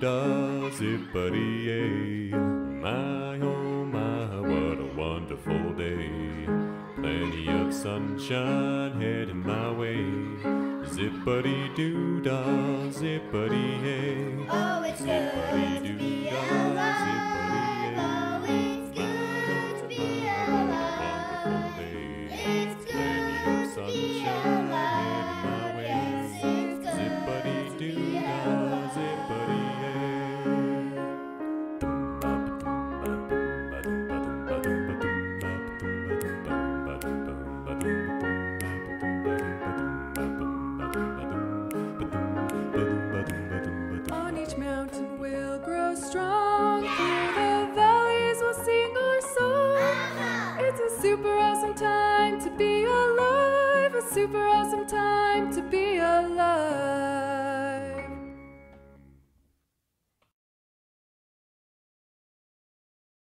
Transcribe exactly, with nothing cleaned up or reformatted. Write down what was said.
zippity-doo-dah, zippity-yay. My, oh my, what a wonderful day. Plenty of sunshine heading my way. Zippity-doo-dah, zippity-yay. Oh, it's good to be alive. Oh, it's good to be alive. It's good to be alive. Yes, it's good to be alive. On each mountain we'll grow strong. Through the valleys we'll sing our song. It's a super awesome time to be alive. A super awesome time to be alive.